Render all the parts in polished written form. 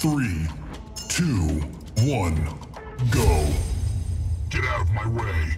3, 2, 1, go. Get out of my way.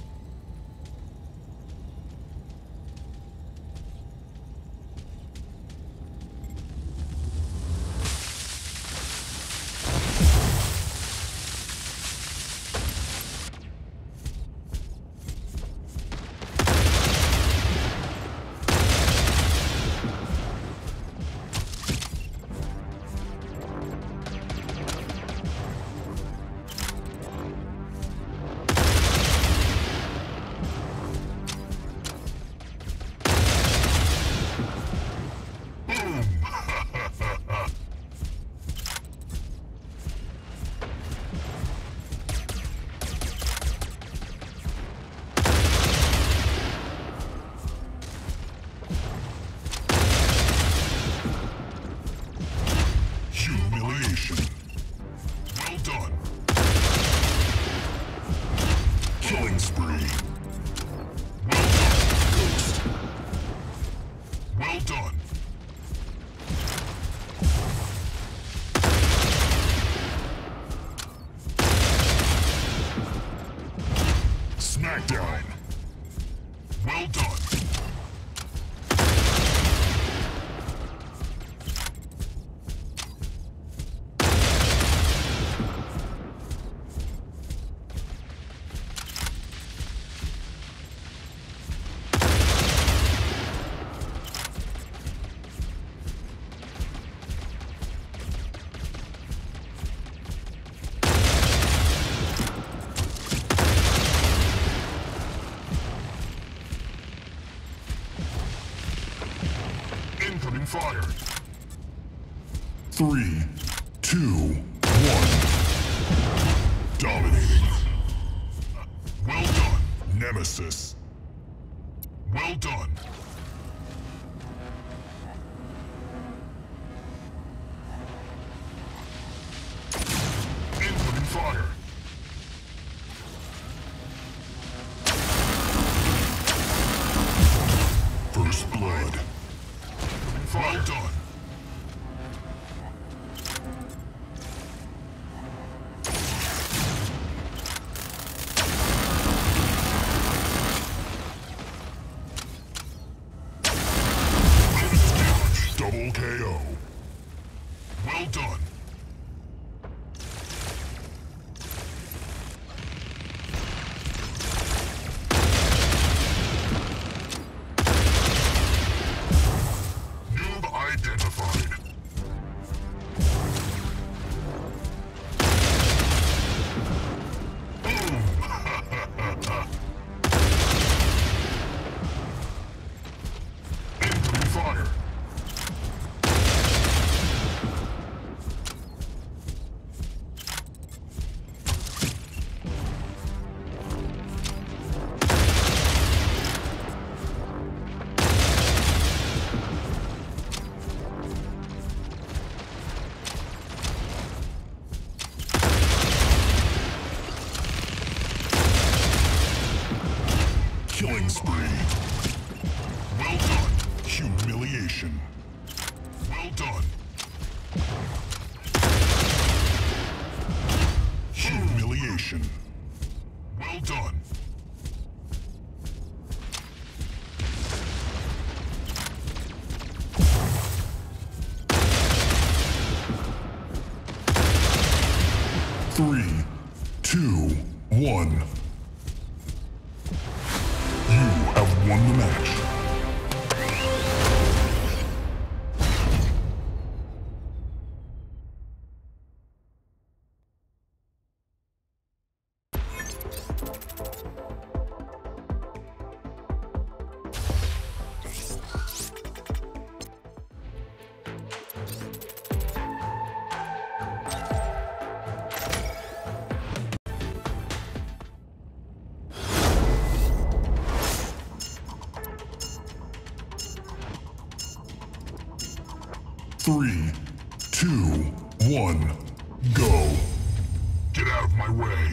Humiliation. Well done. Killing spree. Well done, Ghost. Well done. Smackdown. Well done. Incoming fire. 3, 2, 1. Dominating. Well done, Nemesis. Well done. Incoming fire. First blood. Well done. Double KO. Well done. Noob identified. Boom! Incoming fire. Killing spree. Well done. Humiliation. Well done. Humiliation. Well done. Three, 2, 1. You have won the match. Three, 2, 1, go. Get out of my way.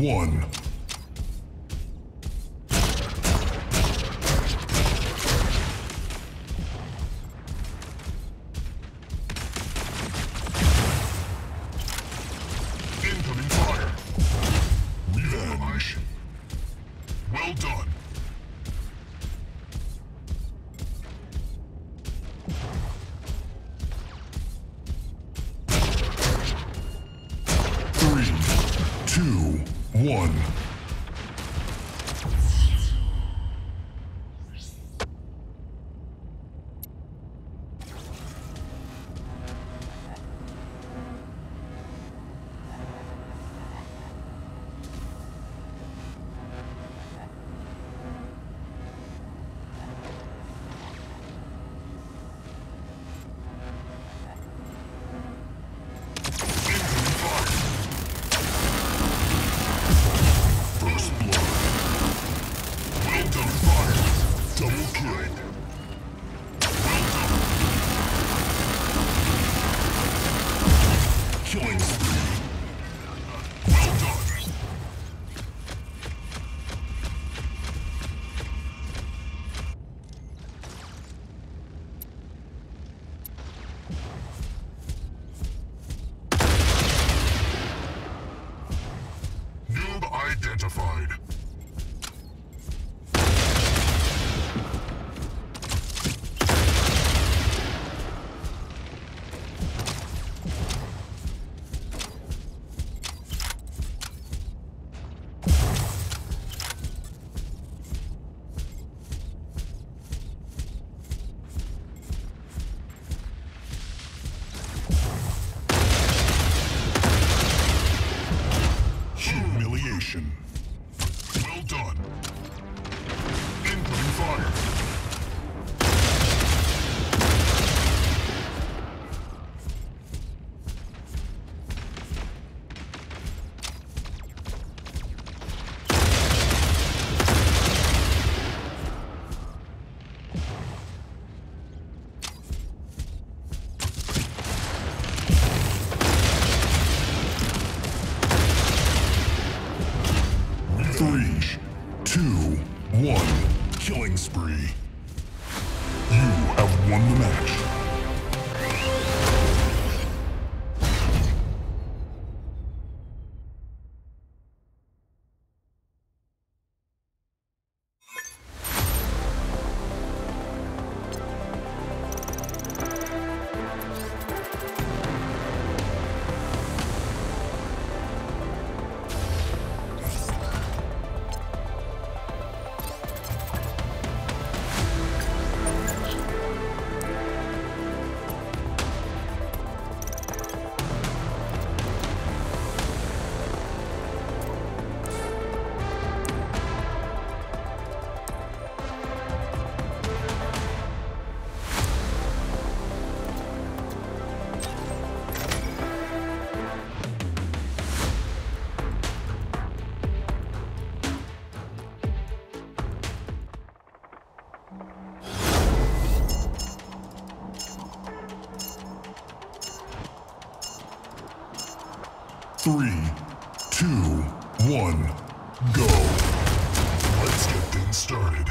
one. Incoming fire. Revenge. Well done. Three, two, one. Killing spree. Well done. Noob identified. Humiliation. Well done. Incoming fire. Three, two, one. Killing spree. You have won the match. Three, two, one, go. Let's get things started.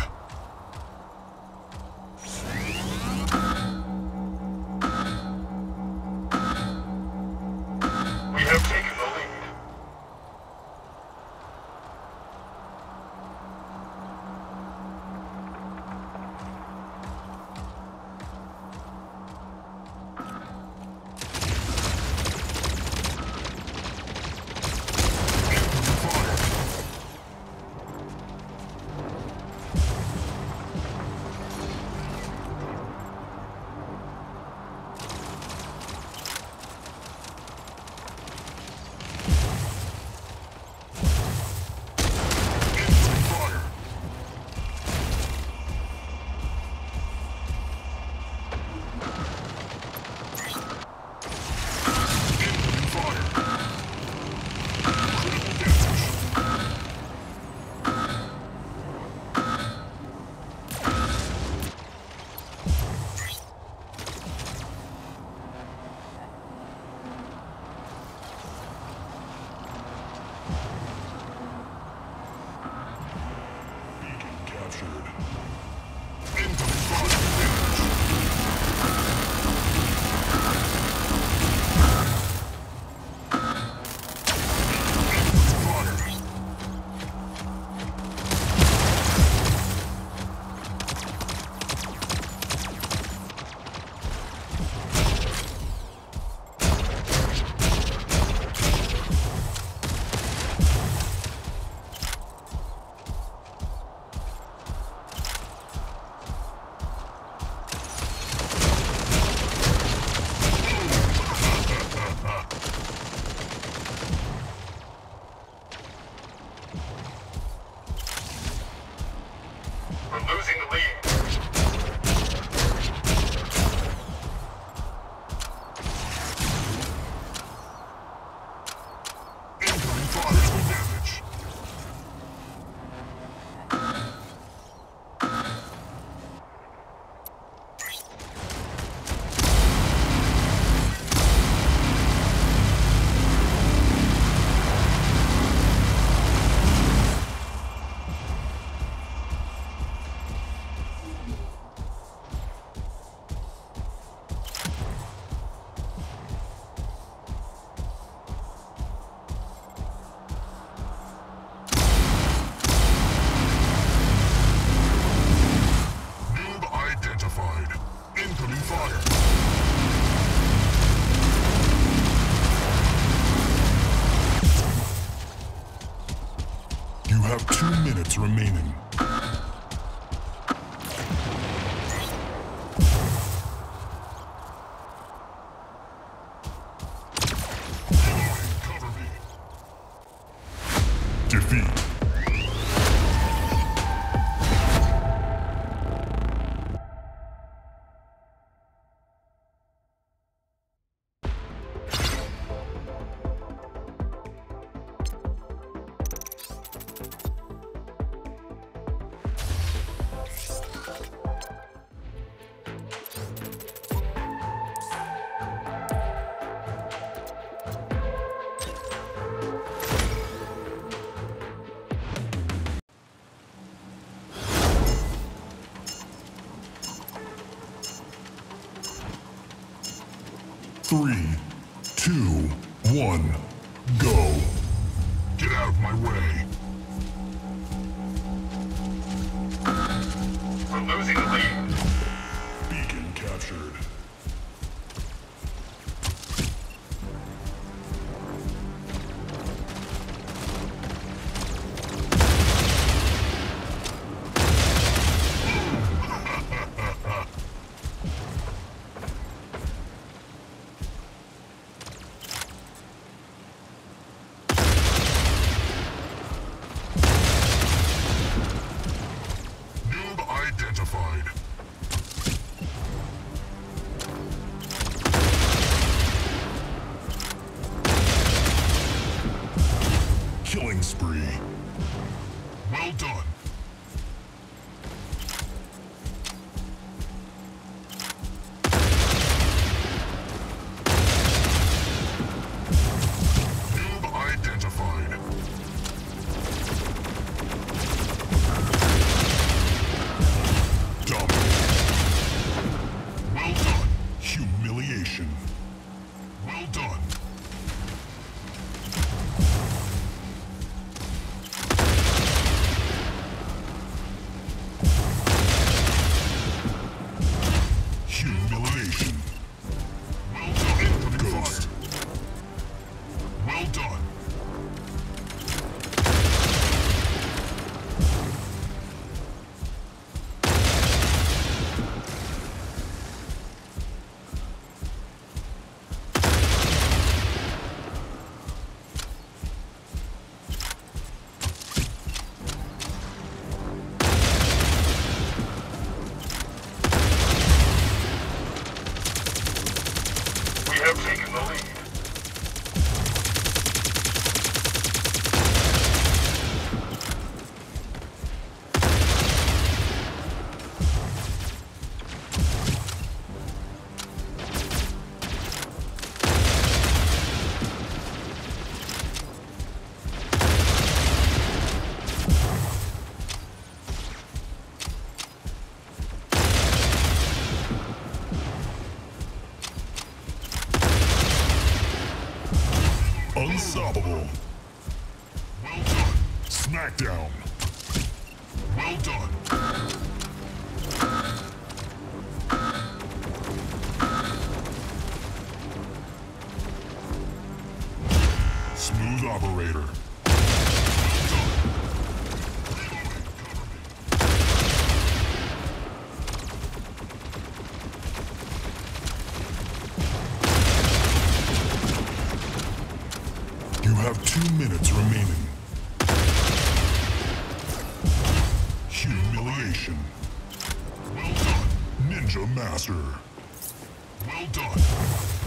We have taken the lead. We're losing the lead. Incoming fire to damage. Incoming fire. You have 2 minutes remaining. Cover me. Defeat. Three, two, one, go. Get out of my way. We're losing the lead. Beacon captured. Identified. Killing spree. Well done. Noob identified. Well done. Humiliation. Well done. Humiliation. Well done. Incoming Ghost. Fire. Well done. We have taken the lead. Unstoppable. Well done. Smackdown. Well done. Smooth operator. Well done. Reloading. Cover me. You have 2 minutes remaining. Domination. Well done, Ninja Master. Well done.